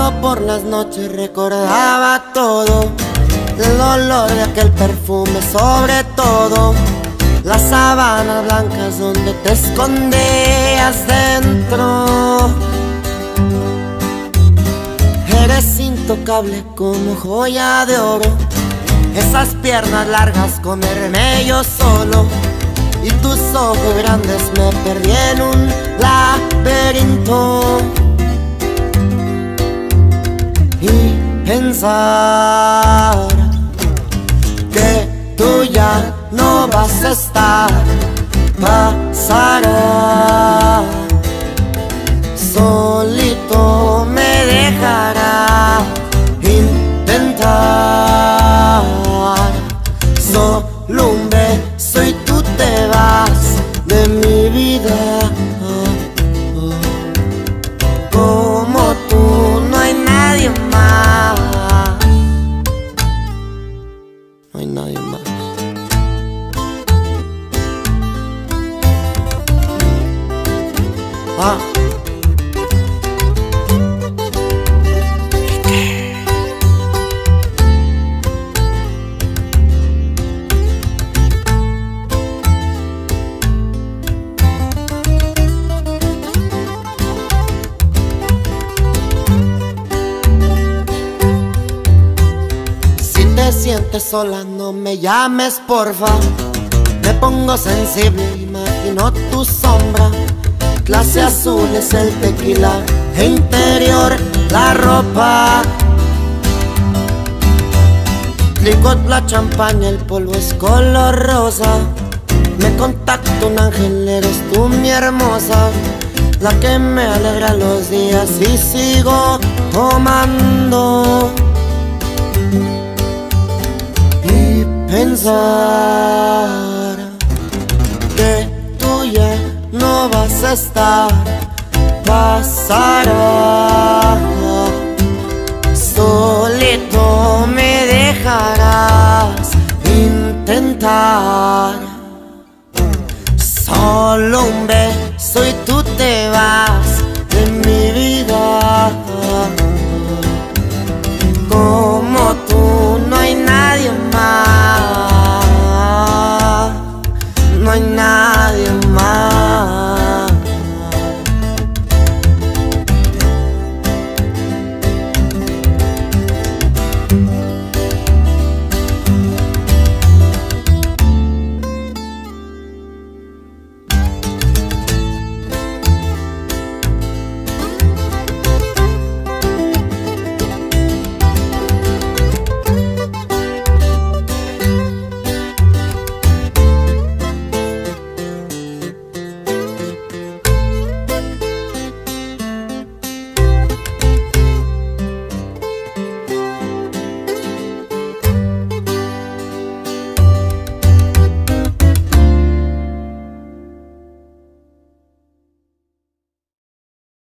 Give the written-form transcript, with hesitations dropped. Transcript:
Cuando por las noches recordaba todo, el olor de aquel perfume, sobre todo las sábanas blancas donde te escondías dentro. Eres intocable como joya de oro, esas piernas largas comerme yo solo, y tus ojos grandes me perdí en un laberinto. Y pensar que tú ya no vas a estar, pasará, solito me dejará intentar. Solo un beso y tú te vas de mi vida. Como tú no hay nadie más, no hay nadie más. Si te sientes sola, no me llames, porfa. Me pongo sensible, imagino tu sombra. Clase azul es el tequila e interior la ropa. Clicot la champaña, el polvo es color rosa. Me contacta un ángel, eres tú mi hermosa, la que me alegra los días y sigo tomando. Y pensar que tú ya no vas a estar, pasará,